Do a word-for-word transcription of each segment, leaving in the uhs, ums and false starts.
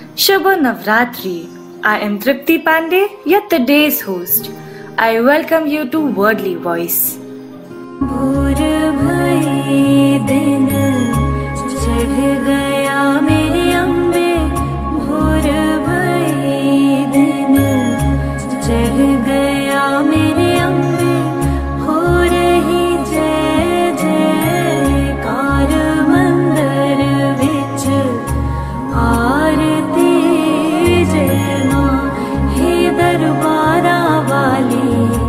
Shubha Navratri. I am Tripti Pandey, your today's host. I welcome you to Wordly Voice. भोर भई दिन चढ़ गया मेरे अम्बे, भोर भई दिन चढ़ गया मेरे अम्बे, हो रही जय जयकार मंदिर विच आरती जय मां, हे दरबारा वाली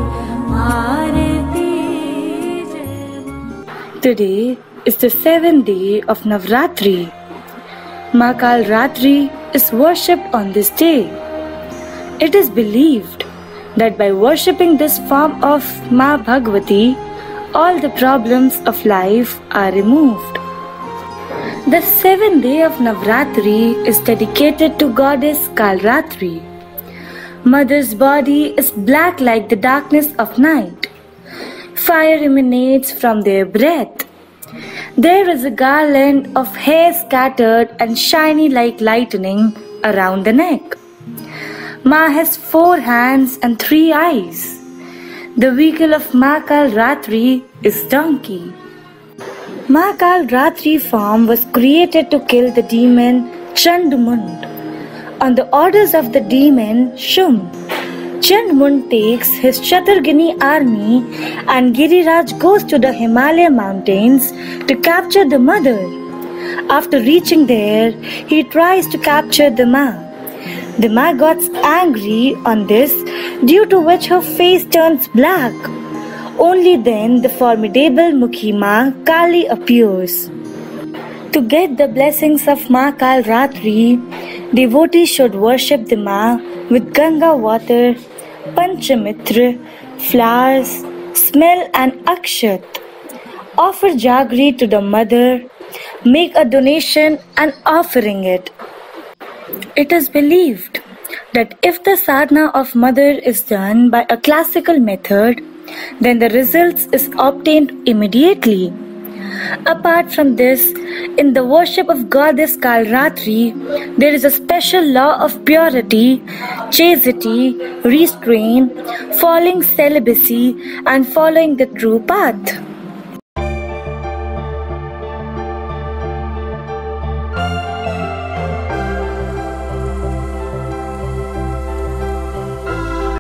Today is the seventh day of Navratri. Ma Kal Ratri is worshipped on this day. It is believed that by worshipping this form of Ma Bhagavati, all the problems of life are removed. The seventh day of Navratri is dedicated to goddess Kalratri. Mother's body is black like the darkness of night. Fire emanates from their breath. There is a garland of hair scattered and shiny like lightning around the neck. Ma has four hands and three eyes. The vehicle of Ma Kal Ratri is donkey. Ma Kal Ratri form was created to kill the demon Chandmund. On the orders of the demon Shum, Chandmund takes his Shatargini army and Giriraj goes to the Himalaya mountains to capture the mother. After reaching there, he tries to capture the Ma. The Ma gets angry on this, due to which her face turns black. Only then the formidable Mukhi Ma Kali appears. To get the blessings of Ma Kal Ratri, devotees should worship the Ma with Ganga water, Panchamitra, flowers, smell and akshat. Offer jaggery to the mother, make a donation and offering it. It is believed that if the sadhana of mother is done by a classical method, then the results is obtained immediately. Apart from this, in the worship of goddess Kalratri, there is a special law of purity, chastity, restraint, following celibacy and following the true path.